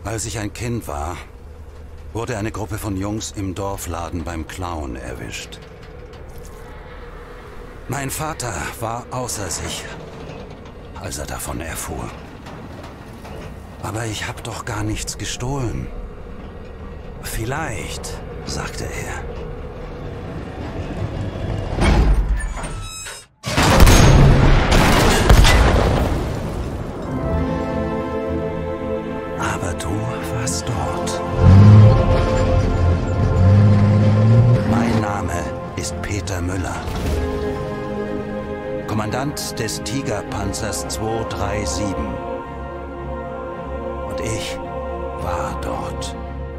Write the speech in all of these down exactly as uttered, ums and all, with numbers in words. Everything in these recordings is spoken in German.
Als ich ein Kind war, wurde eine Gruppe von Jungs im Dorfladen beim Klauen erwischt. Mein Vater war außer sich, als er davon erfuhr. Aber ich habe doch gar nichts gestohlen. Vielleicht, sagte er. Aber du warst dort. Mein Name ist Peter Müller. Kommandant des Tigerpanzers zwei drei sieben. Und ich war dort.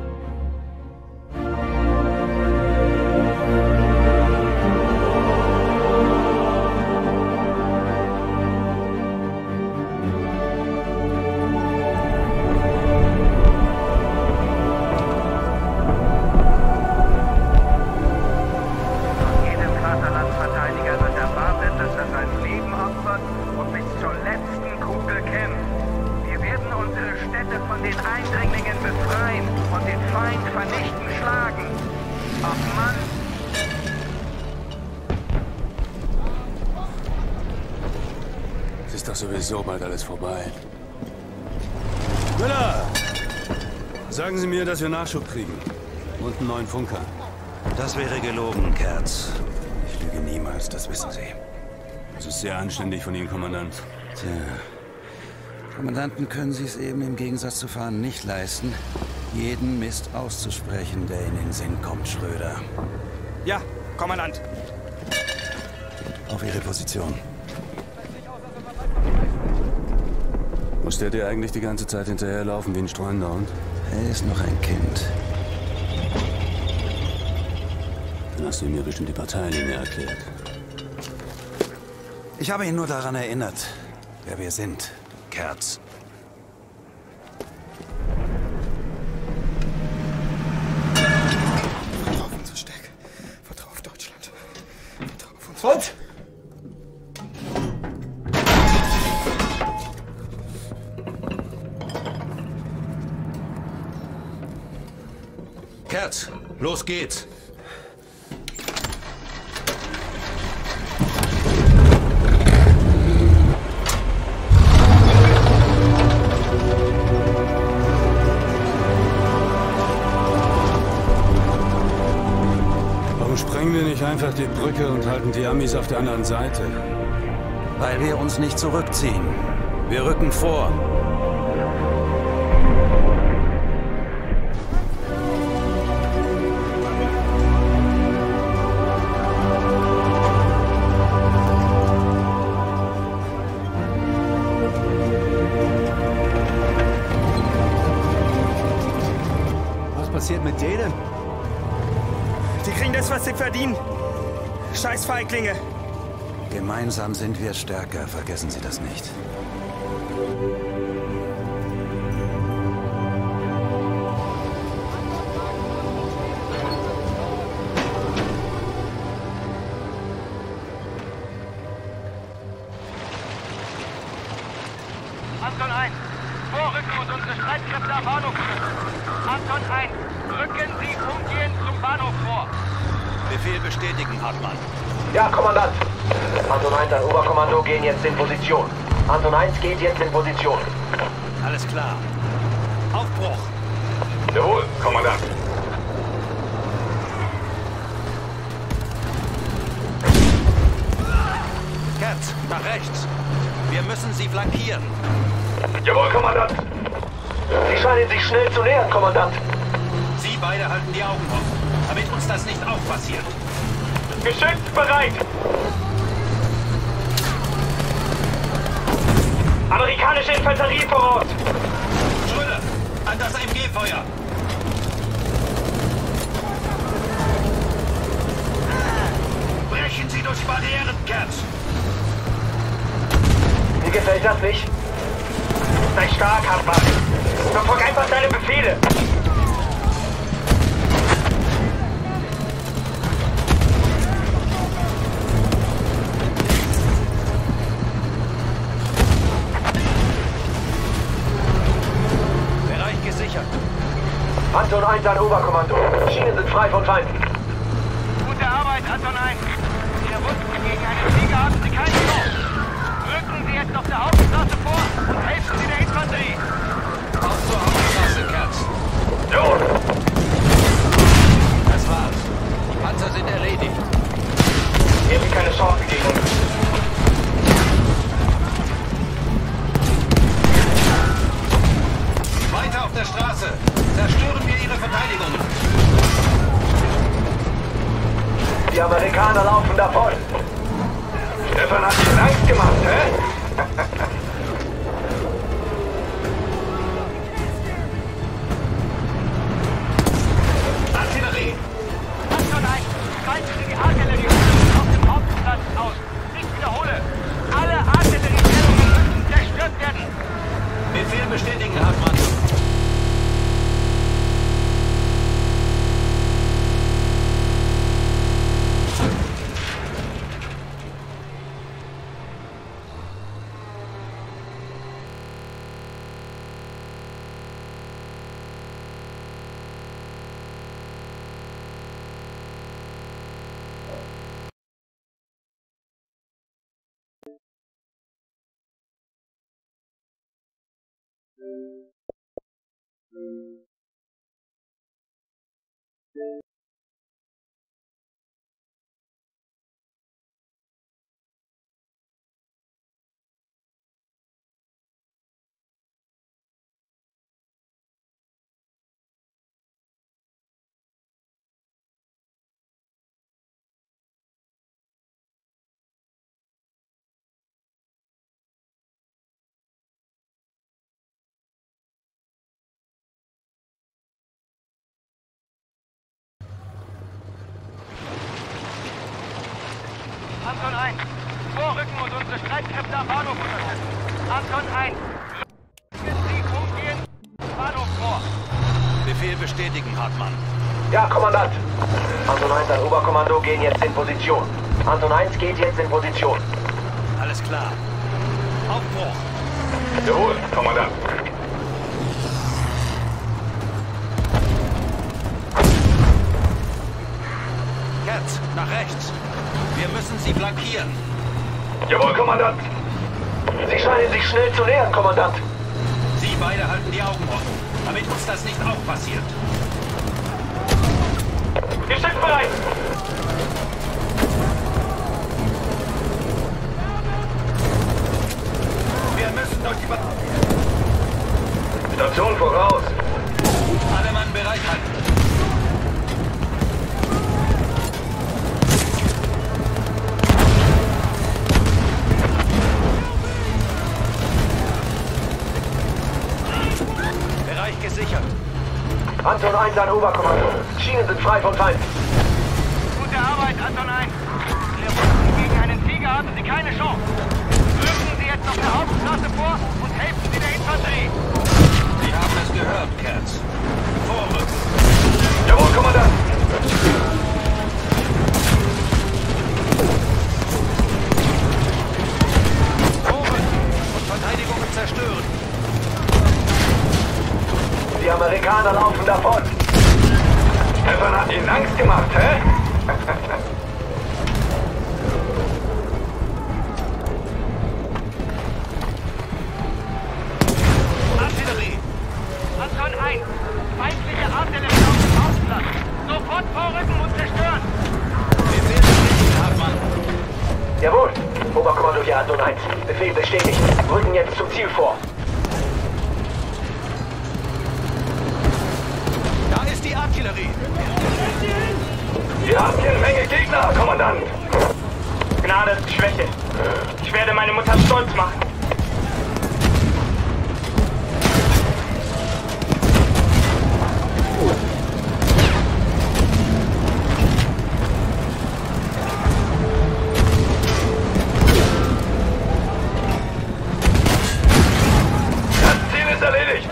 Ist doch sowieso bald alles vorbei. Müller! Sagen Sie mir, dass wir Nachschub kriegen. Und einen neuen Funker. Das wäre gelogen, Kerz. Ich lüge niemals, das wissen Sie. Das ist sehr anständig von Ihnen, Kommandant. Tja. Kommandanten können Sie es eben im Gegensatz zu Fahren nicht leisten, jeden Mist auszusprechen, der in den Sinn kommt, Schröder. Ja, Kommandant. Auf Ihre Position. Muss der dir eigentlich die ganze Zeit hinterherlaufen wie ein streunender Hund? Er ist noch ein Kind. Dann hast du ihm ja bestimmt die Parteilinie erklärt. Ich habe ihn nur daran erinnert, wer wir sind, Kerz. Vertrau auf unsere Stärke. Vertrau auf Deutschland. Vertrau auf uns. Und? Kerz, los geht's! Warum sprengen wir nicht einfach die Brücke und halten die Amis auf der anderen Seite? Weil wir uns nicht zurückziehen. Wir rücken vor. Was passiert mit denen? Die kriegen das, was sie verdienen. Scheiß Feiglinge. Gemeinsam sind wir stärker, vergessen Sie das nicht. Anton eins, vorrücken und unsere Streitkräfte am Bahnhof führen. Anton eins, rücken Sie umgehend zum Bahnhof vor. Befehl bestätigen, Hartmann. Ja, Kommandant. Anton eins an Oberkommando gehen jetzt in Position. Anton eins geht jetzt in Position. Alles klar. Aufbruch! Jawohl, Kommandant. Kerz, nach rechts. Wir müssen sie flankieren. Jawohl, Kommandant. Sie scheinen sich schnell zu nähern, Kommandant. Sie beide halten die Augen offen, damit uns das nicht auch passiert. Geschütz bereit. Amerikanische Infanterie vor Ort. Schröder, an das M G-Feuer. Brechen Sie durch Barrieren, Kerz. Mir gefällt das nicht. Sei stark, Hartmann. Verfolg einfach deine Befehle. Bereich gesichert. Anton eins an Oberkommando. Schienen sind frei von Feinden. Gute Arbeit, Anton eins. Wir wussten, gegen einen Flieger haben Sie keine Chance. Rücken Sie jetzt auf der Hauptstraße vor und helfen Sie der Infanterie. Auf zur Hauptstraße, Katz. Los! Das war's. Die Panzer sind erledigt. Hier sind keine Chance gegen uns. Weiter auf der Straße. Zerstören wir ihre Verteidigungen. Die Amerikaner laufen davon. Stefan hat Ihnen Angst gemacht, hä? Artillerie! Anton eins, schalten Sie die Artillerie auf dem Hauptplatz aus. Ich wiederhole, alle Artilleriestellungen müssen zerstört werden. Befehl bestätigen, Hartmann. Anton eins, vorrücken und unsere Streitkräfte am Bahnhof unterstützen. Anton eins, rücken Sie umgehend zum Bahnhof vor. Befehl bestätigen, Hartmann. Ja, Kommandant. Anton eins an Oberkommando gehen jetzt in Position. Anton eins geht jetzt in Position. Alles klar. Aufbruch. Jawohl, Kommandant. Katz, nach rechts. Wir müssen sie flankieren. Jawohl, Kommandant. Sie scheinen sich schnell zu nähern, Kommandant. Sie beide halten die Augen offen, damit uns das nicht auch passiert. Geschützbereit! Wir müssen durch die... Ba Station voraus. Alle Mann bereit halten. Bereich gesichert. Anton eins an Oberkommando. Schienen sind frei von Feind. Gute Arbeit, Anton eins. Wir wussten, gegen einen Flieger haben Sie keine Chance. Rücken Sie jetzt auf der Hauptstraße vor und helfen Sie der Infanterie. Sie haben es gehört, Katz. Vorrücken. Jawohl, Kommandant. Vorrücken und Verteidigungen zerstören. Die Amerikaner laufen davon. Stefan hat Ihnen Angst gemacht, hä? Artillerie. Anton eins, feindliche Artillerie auf dem Hauptplatz. Sofort vorrücken und zerstören. Befehl bestätigen, Hartmann. Jawohl. Oberkommando hier Anton eins. Befehl bestätigt. Rücken jetzt zum Ziel vor. Da ist die Artillerie. Wir haben hier eine Menge Gegner, Kommandant. Gnade ist Schwäche. Ich werde meine Mutter stolz machen. Das Ziel ist erledigt.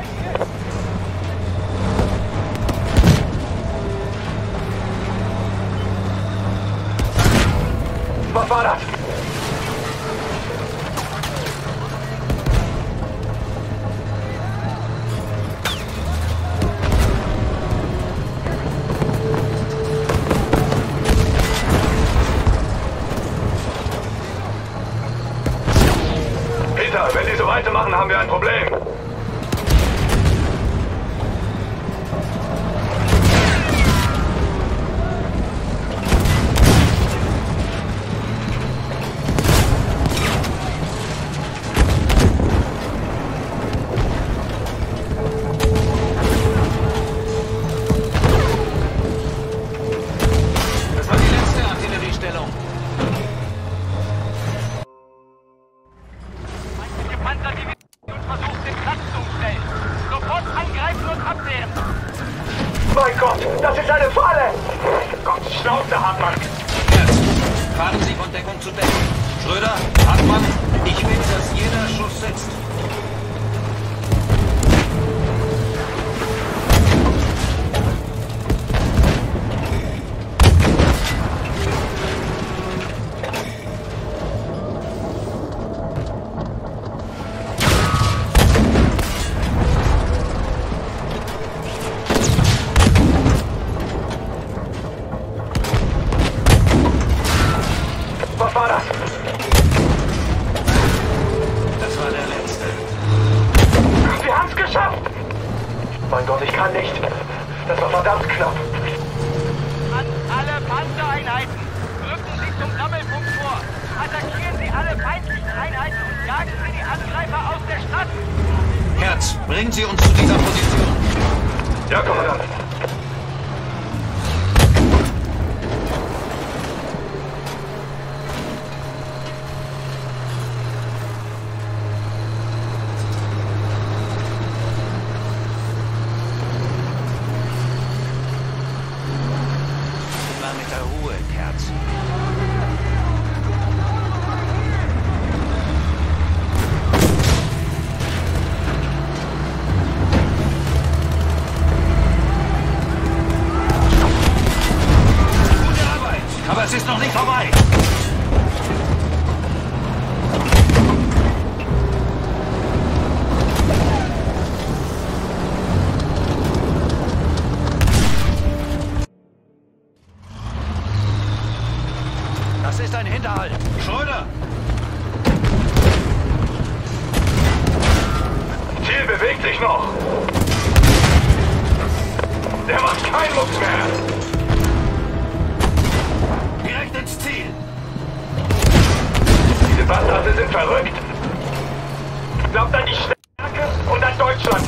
Was war das? Peter, wenn die so weitermachen, haben wir ein Problem. Mein Gott, das ist eine Falle! Gott, Schnauze, Hartmann! Fahren Sie von Deckung zu Deckung. Schröder, Hartmann, ich will, dass jeder Schuss sitzt. Was war das? Das war der letzte. Wir haben's geschafft! Mein Gott, ich kann nicht. Das war verdammt knapp. An alle Panzereinheiten! Rücken Sie zum Sammelpunkt vor! Attackieren Sie alle feindlichen Einheiten und jagen Sie die Angreifer aus der Stadt! Herz, bringen Sie uns zu dieser Position. Ja, Kommandant. Immer mit der Ruhe, Herz. Gute Arbeit, aber es ist noch nicht vorbei. Das ist ein Hinterhalt. Schröder! Ziel bewegt sich noch. Der macht keinen Mucks mehr. Direkt ins Ziel. Diese Bastarde sind verrückt. Glaubt an die Stärke und an Deutschland.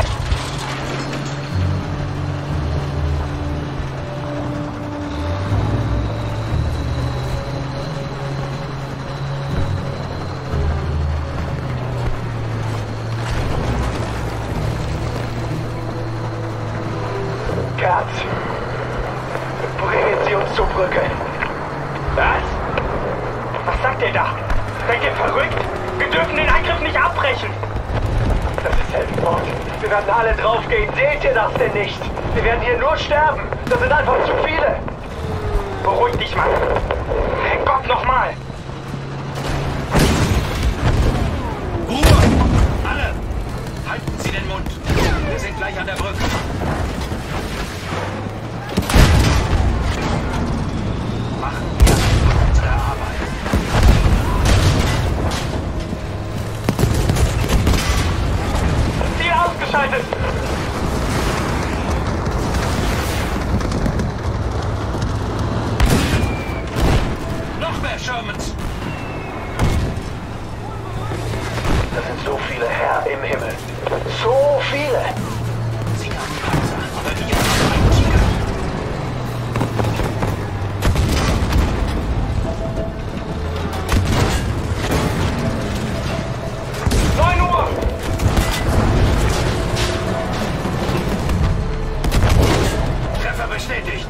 Kerz, bringen Sie uns zur Brücke. Was? Was sagt ihr da? Seid ihr verrückt? Wir dürfen den Angriff nicht abbrechen. Das ist Heldenmord. Wir werden alle draufgehen. Seht ihr das denn nicht? Wir werden hier nur sterben. Das sind einfach zu viele. Beruhig dich, Mann. Herrgott, nochmal. Ruhe! Alle! Halten Sie den Mund. Wir sind gleich an der Brücke. Machen wir unsere Arbeit. Ziel ausgeschaltet. Noch mehr Shermans! Das sind so viele, Herr im Himmel. So viele. Sie haben Panzer, aber wir haben einen Tiger. neun Uhr. Treffer bestätigt.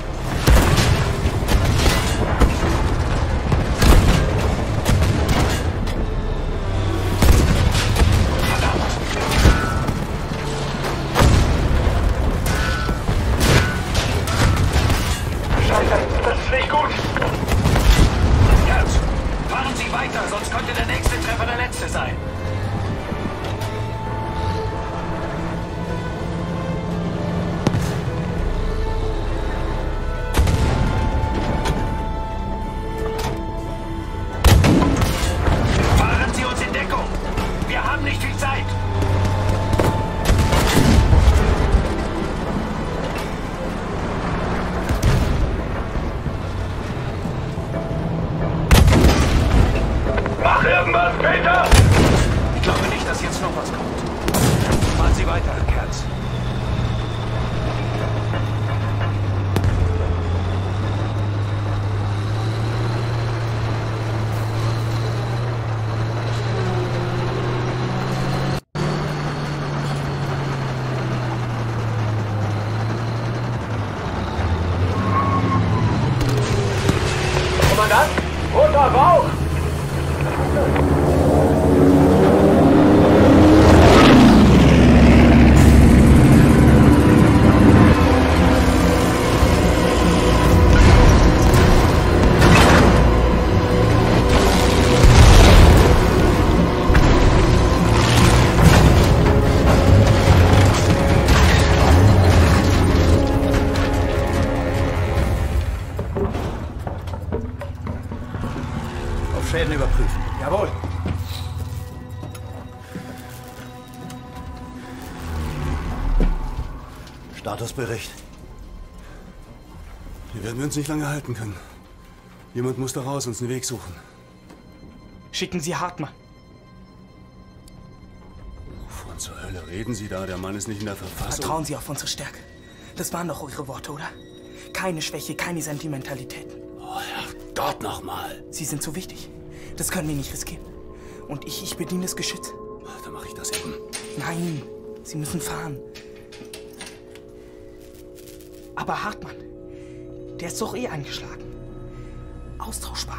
Scheiße, das ist nicht gut. Herz, fahren Sie weiter, sonst könnte der nächste Treffer der letzte sein. Fahren Sie uns in Deckung. Statusbericht. Hier werden wir uns nicht lange halten können. Jemand muss da raus, uns einen Weg suchen. Schicken Sie Hartmann. Wovon zur Hölle reden Sie da? Der Mann ist nicht in der Verfassung. Vertrauen Sie auf unsere Stärke. Das waren doch eure Worte, oder? Keine Schwäche, keine Sentimentalitäten. Oh, Herrgott nochmal. Sie sind so wichtig. Das können wir nicht riskieren. Und ich, ich bediene das Geschütz. Dann mache ich das eben. Nein, Sie müssen fahren. Aber Hartmann, der ist doch eh angeschlagen. Austauschbar.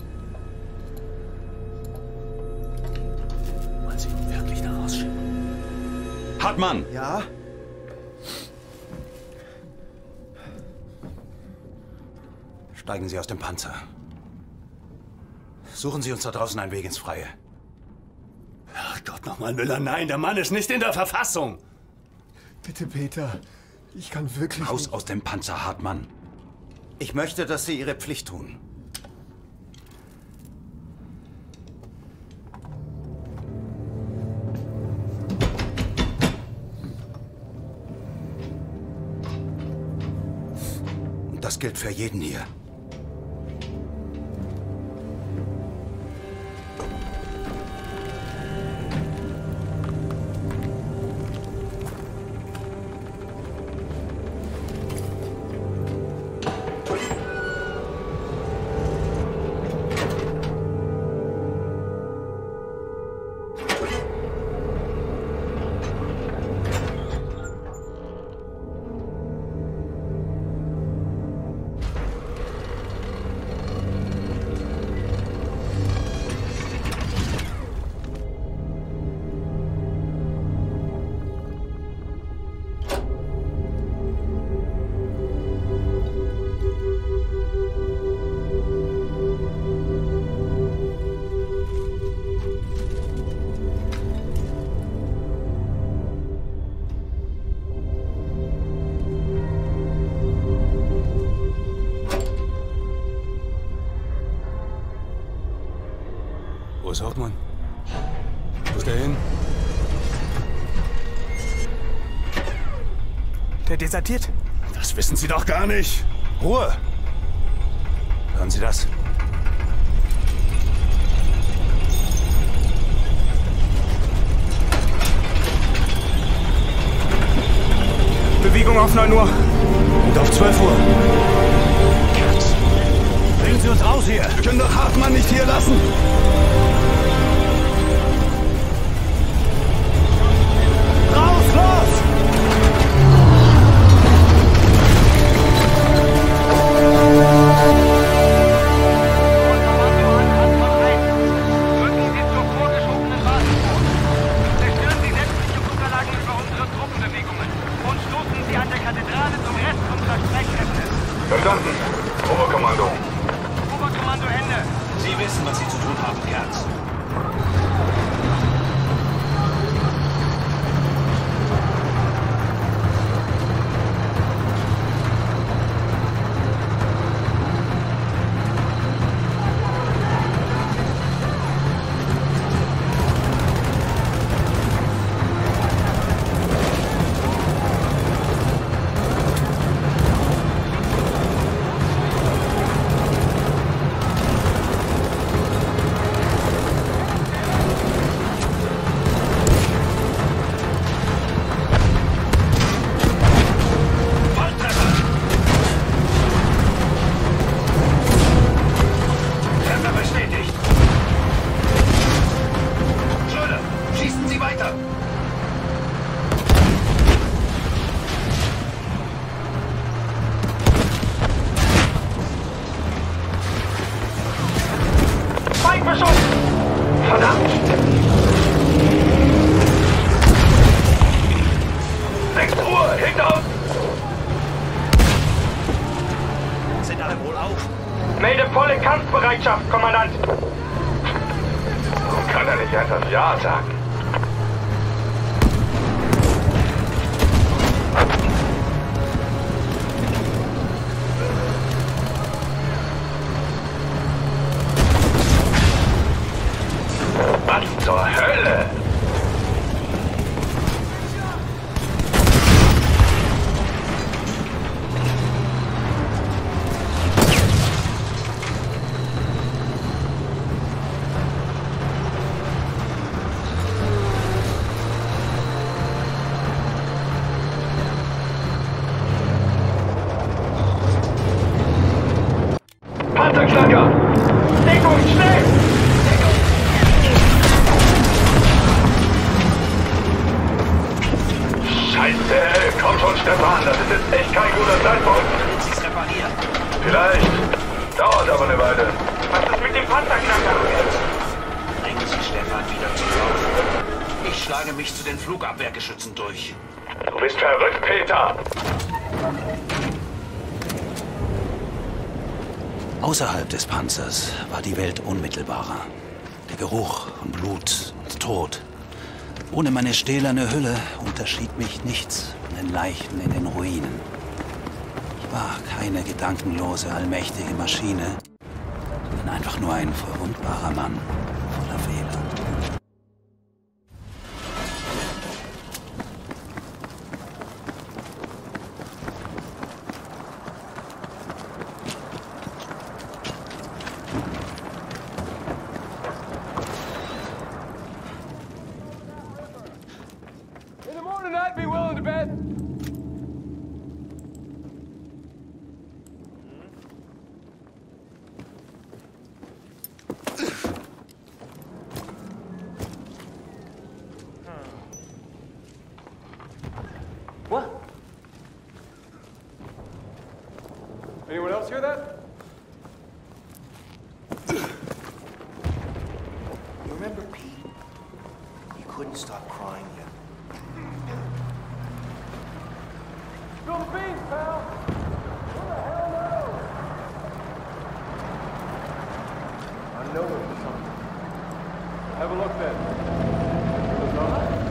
Wollen Sie ihn wirklich da rausschicken? Hartmann! Ja? Steigen Sie aus dem Panzer. Suchen Sie uns da draußen einen Weg ins Freie. Herrgott nochmal, Müller, nein, der Mann ist nicht in der Verfassung. Bitte, Peter. Ich kann wirklich Raus nicht. aus dem Panzer, Hartmann. Ich möchte, dass Sie Ihre Pflicht tun. Und das gilt für jeden hier. Wo ist Hauptmann? Wo ist der hin? Der desertiert. Das wissen Sie doch gar nicht. Ruhe! Hören Sie das? Bewegung auf neun Uhr. Und auf zwölf Uhr. Bringen Sie uns raus hier! Wir können doch Hartmann nicht hier lassen. Raus, los! Verstanden. Oberkommando. Oberkommando, Ende. Sie wissen, was Sie zu tun haben, Kerz. Melde volle Kampfbereitschaft, Kommandant. Kann er nicht einfach Ja sagen? Was zur Hölle? ein guter Zeitpunkt. Damit Sie es reparieren. Vielleicht. Dauert aber eine Weile. Was ist mit dem Panzerknacker? Bringen Sie Stefan wieder zum Laufen. Ich schlage mich zu den Flugabwehrgeschützen durch. Du bist verrückt, Peter. Außerhalb des Panzers war die Welt unmittelbarer. Der Geruch von Blut und Tod. Ohne meine stählerne Hülle unterschied mich nichts von den Leichen in den Ruinen. Ich war keine gedankenlose, allmächtige Maschine, sondern einfach nur ein verwundbarer Mann voller Fehler. What? Anyone else hear that? You remember Pete? He couldn't stop crying yet. Spill the beans, pal! Who the hell knows? I know it was something. Have a look then. It was all right.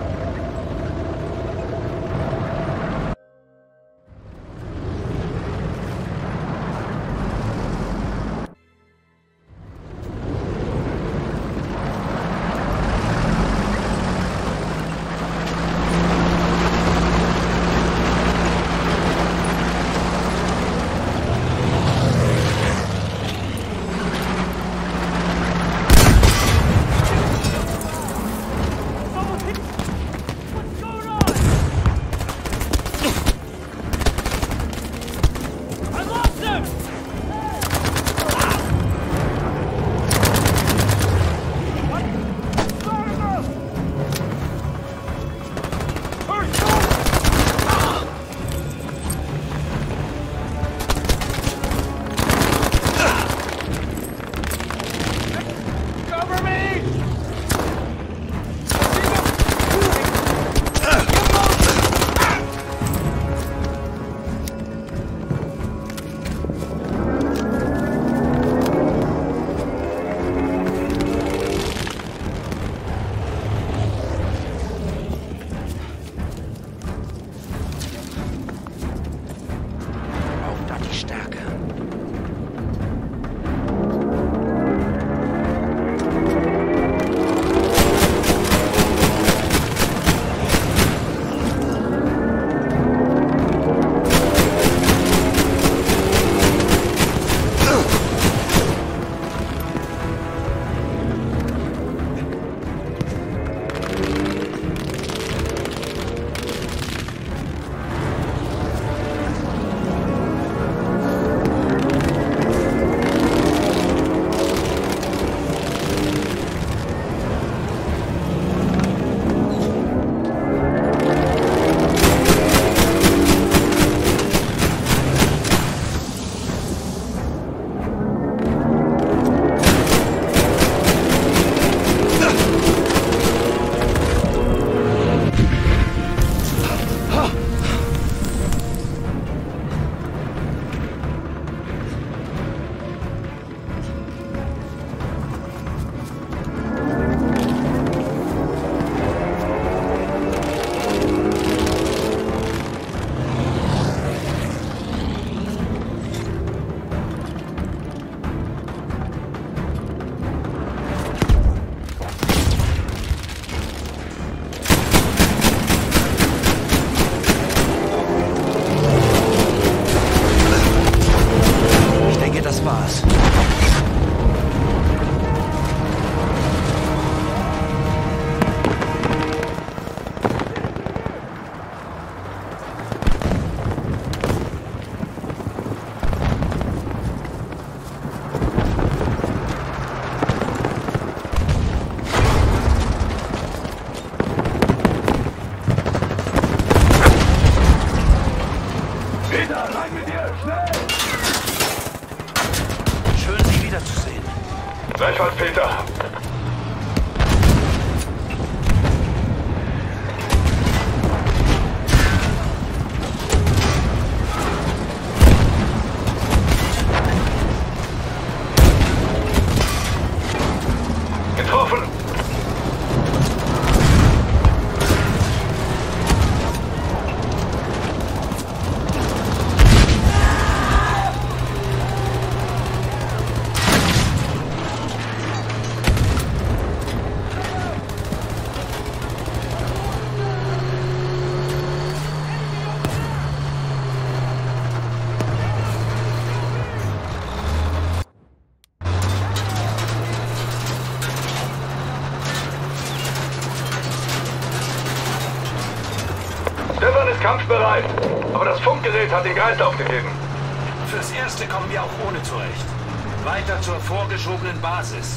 kampfbereit. Aber das Funkgerät hat den Geist aufgegeben. Fürs Erste kommen wir auch ohne zurecht. Weiter zur vorgeschobenen Basis.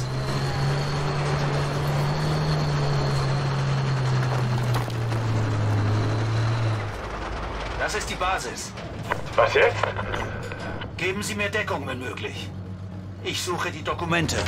Das ist die Basis. Was jetzt? Geben Sie mir Deckung, wenn möglich. Ich suche die Dokumente.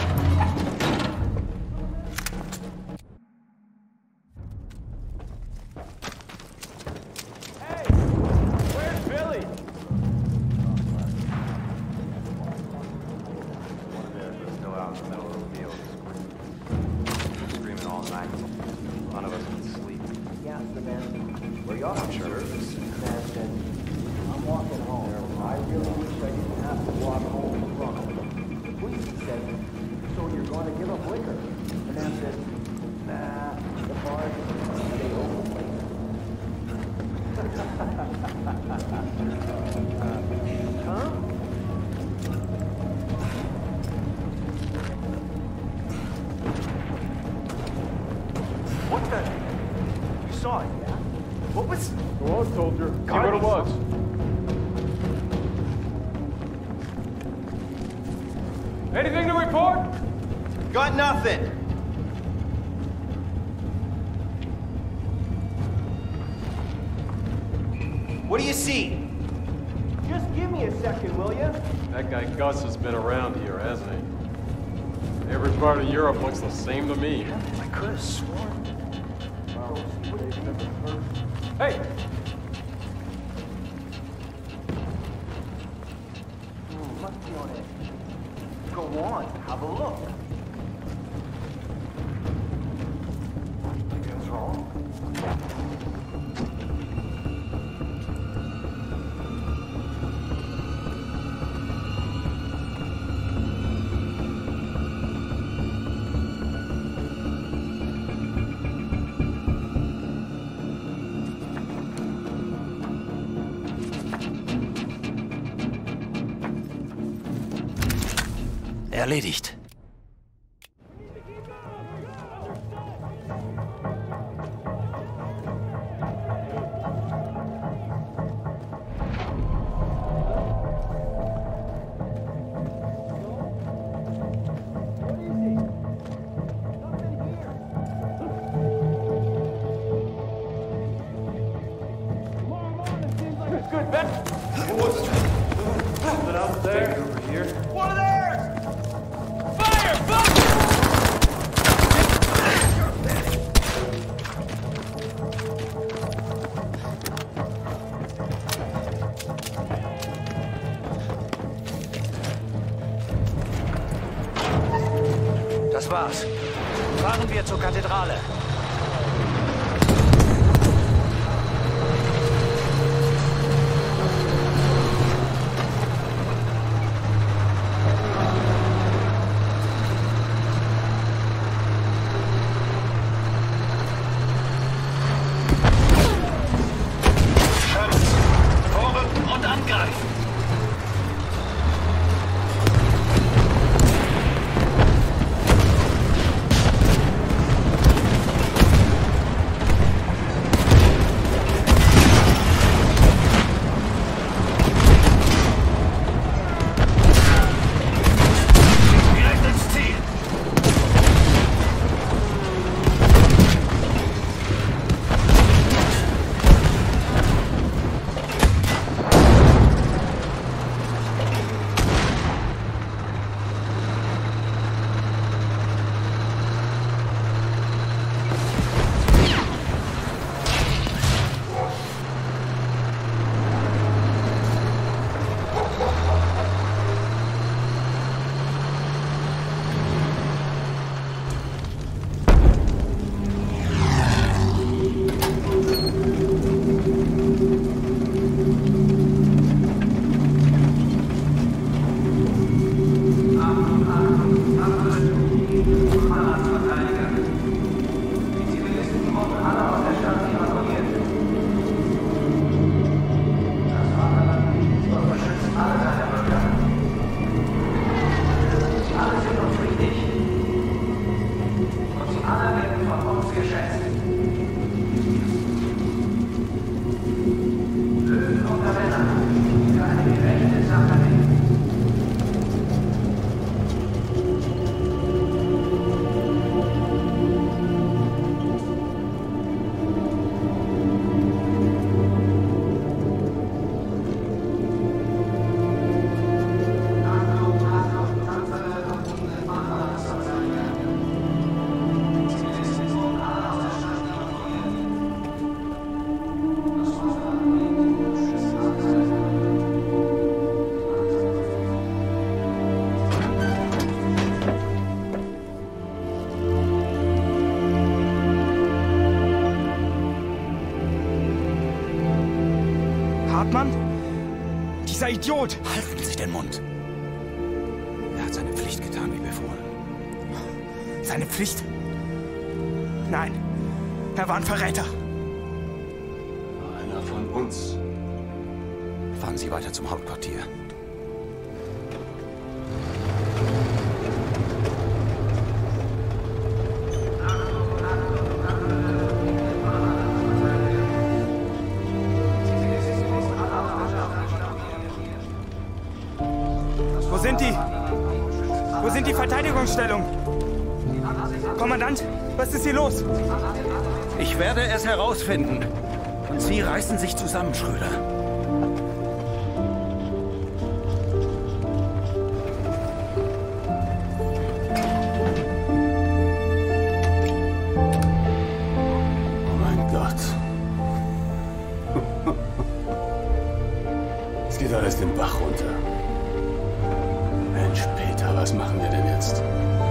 Anything to report? Got nothing. What do you see? Just give me a second, will you? That guy Gus has been around here, hasn't he? Every part of Europe looks the same to me. I could have sworn. Hey! Go on, have a look. What's wrong? Erledigt. Good, Ben! What was it? Something out there? Over here? One of theirs! Fire! Fire! Das war's. Fahren wir zur Kathedrale. Hartmann? Dieser Idiot! Halten Sie den Mund! Er hat seine Pflicht getan, wie befohlen. Seine Pflicht? Nein, er war ein Verräter. Einer von uns. Fahren Sie weiter zum Hauptquartier. Wo sind die? Wo sind die Verteidigungsstellungen? Kommandant, was ist hier los? Ich werde es herausfinden. Und Sie reißen sich zusammen, Schröder. Oh mein Gott. Es geht alles den Bach runter. Mensch, Peter, was machen wir denn jetzt?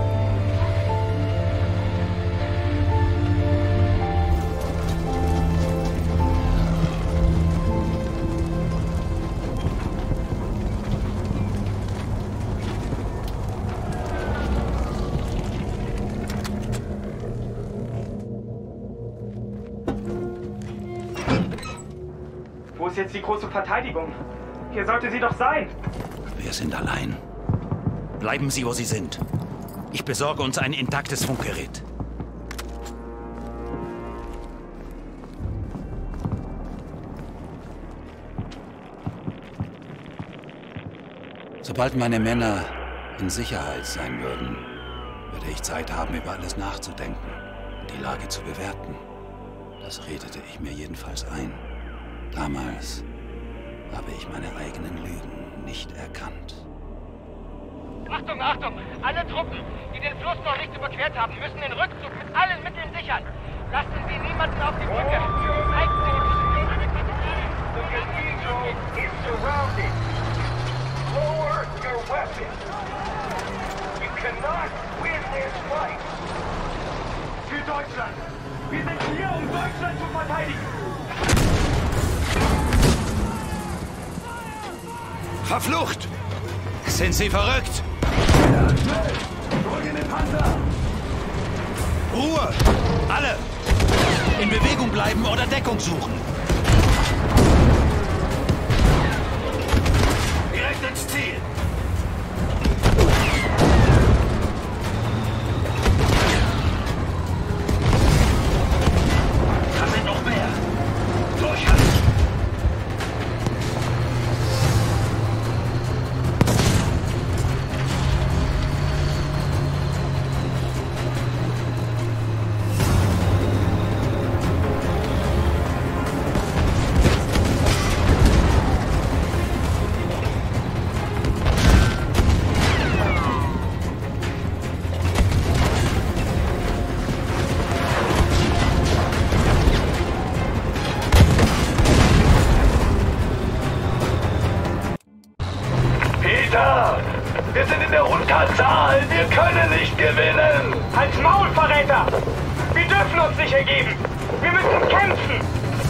Wo ist jetzt die große Verteidigung? Hier sollte sie doch sein. Wir sind allein. Bleiben Sie, wo Sie sind. Ich besorge uns ein intaktes Funkgerät. Sobald meine Männer in Sicherheit sein würden, würde ich Zeit haben, über alles nachzudenken und die Lage zu bewerten. Das redete ich mir jedenfalls ein. Damals habe ich meine eigenen Lügen nicht erkannt. Achtung, Achtung! Alle Truppen, die den Fluss noch nicht überquert haben, müssen den Rückzug mit allen Mitteln sichern. Lassen Sie niemanden auf die Brücke. Halten Sie die Position an der Kathedrale. The cathedral is surrounded. Lower your weapons. You cannot win this fight. Für Deutschland! Wir sind hier, um Deutschland zu verteidigen! Verflucht! Sind Sie verrückt? Ruhe! Alle! In Bewegung bleiben oder Deckung suchen! Direkt ins Ziel! Da sind noch mehr! Durchhalten! Wir sind in der Unterzahl. Wir können nicht gewinnen. Halt's Maul, Verräter! Wir dürfen uns nicht ergeben. Wir müssen kämpfen.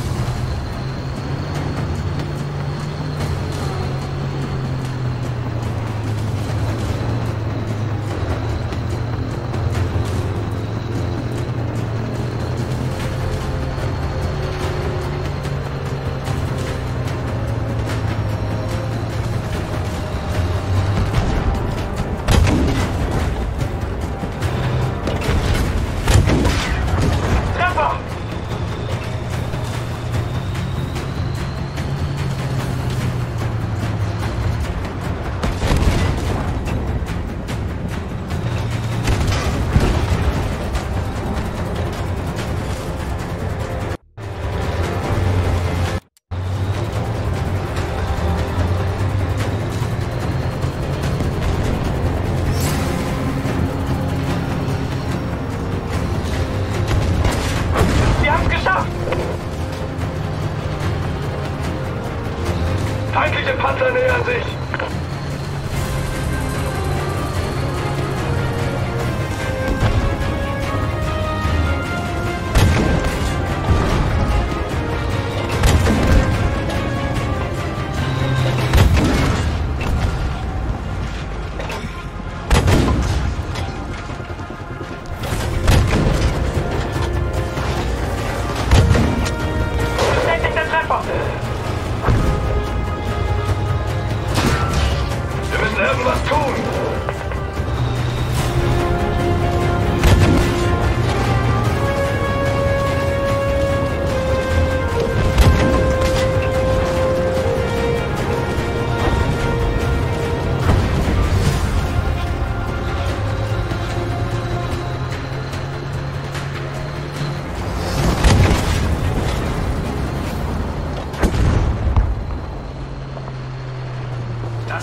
Feindliche Panzer nähern sich!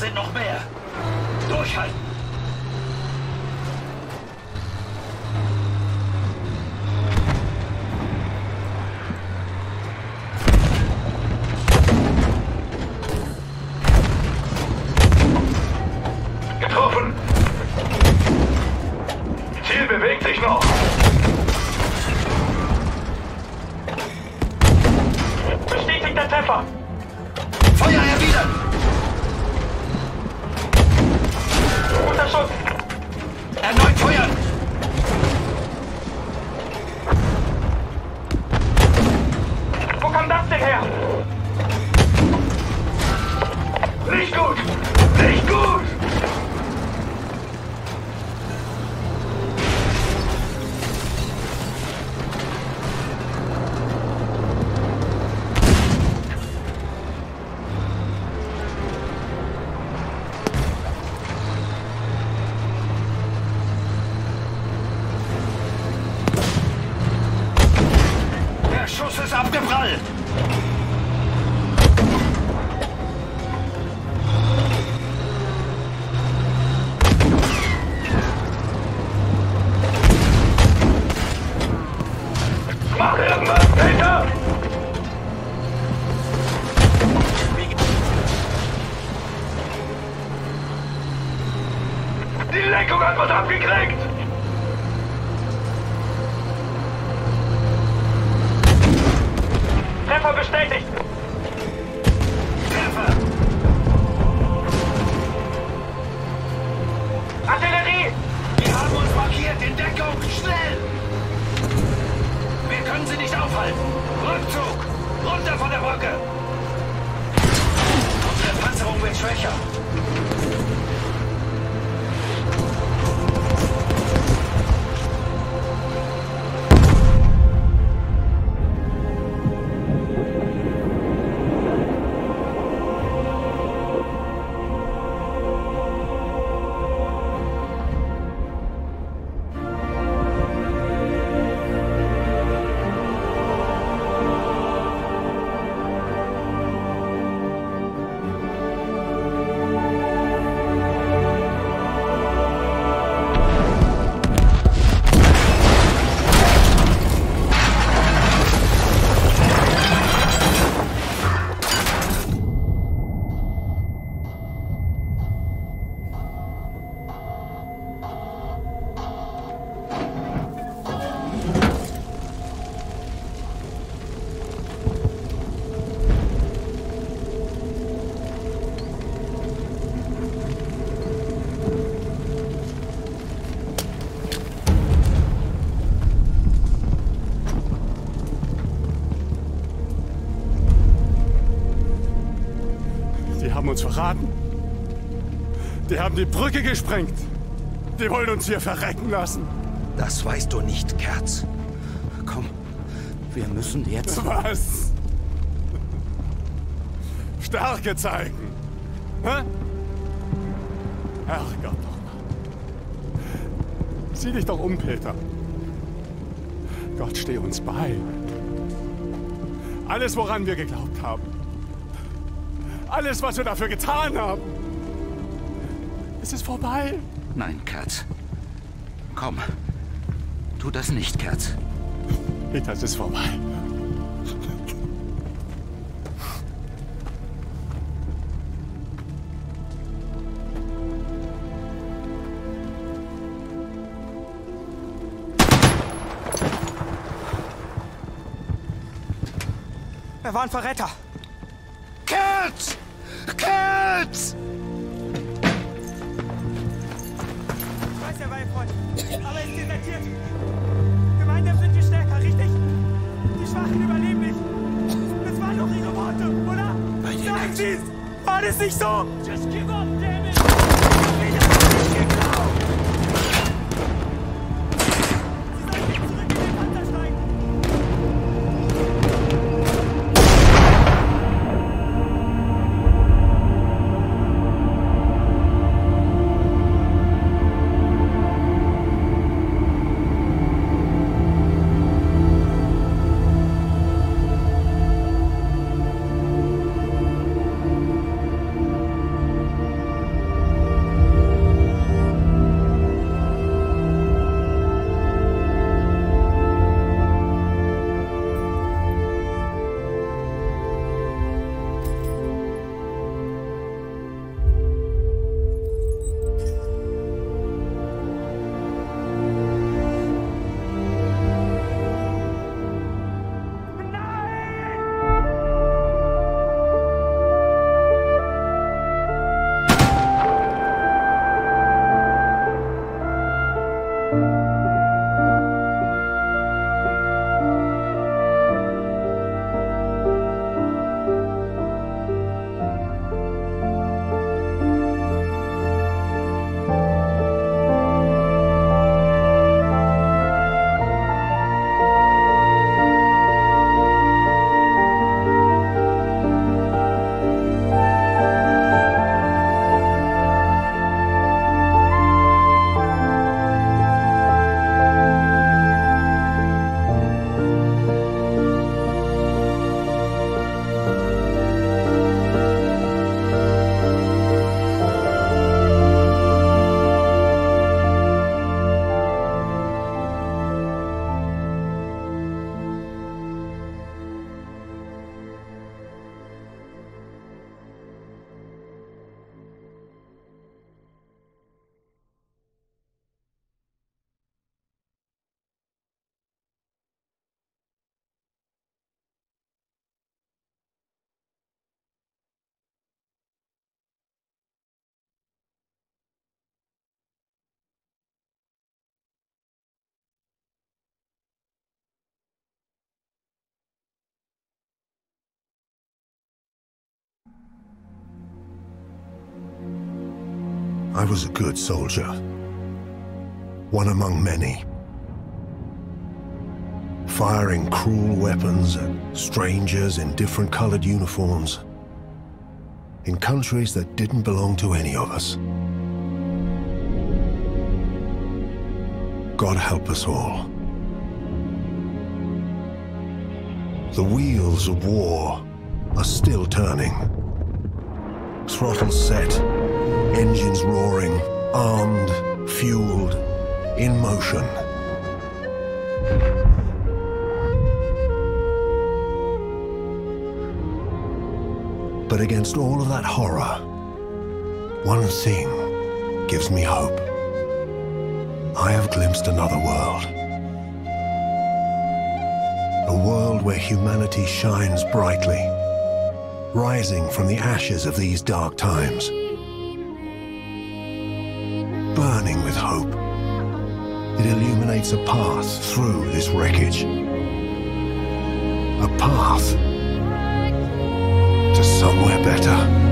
sind noch mehr. Durchhalten. Getroffen. Ziel bewegt sich noch. Bestätigter Treffer. Feuer erwidern. Unter Schutz. Erneut feuern. Wo kam das denn her? Nicht gut. Nicht gut. Der Schuss ist abgeprallt. Mach irgendwas, Peter! Die Lenkung hat was abgekriegt! Treffer bestätigt! Treffer. Artillerie! Wir haben uns markiert. In Deckung. Schnell. Wir können sie nicht aufhalten. Rückzug. Runter von der Brücke. Unsere Panzerung wird schwächer. Die haben uns verraten. Die haben die Brücke gesprengt. Die wollen uns hier verrecken lassen. Das weißt du nicht, Kerz. Komm, wir müssen jetzt... Was? Stärke zeigen. Hä? Herrgott doch mal. Sieh dich doch um, Peter. Gott, steh uns bei. Alles, woran wir geglaubt haben. Alles, was wir dafür getan haben. Es ist vorbei. Nein, Kerz. Komm. Tu das nicht, Kerz. Peter, es ist vorbei. Er war ein Verräter. Kerz! Kerz! Ich weiß, er war ein Freund. Aber er ist desertiert. Gemeinsam sind wir stärker, richtig? Die Schwachen überleben nicht. Das waren doch ihre Worte, oder? Sagen Sie es! War das nicht so? Just give up, damn it! Ich hab nicht geglaubt! Sie sollten nicht zurück in den Panzer steigen! I was a good soldier. One among many. Firing cruel weapons at strangers in different colored uniforms. In countries that didn't belong to any of us. God help us all. The wheels of war are still turning. Throttles set, engines roaring, armed, fueled, in motion. But against all of that horror, one thing gives me hope. I have glimpsed another world. A world where humanity shines brightly, rising from the ashes of these dark times. Burning with hope, it illuminates a path through this wreckage. A path to somewhere better.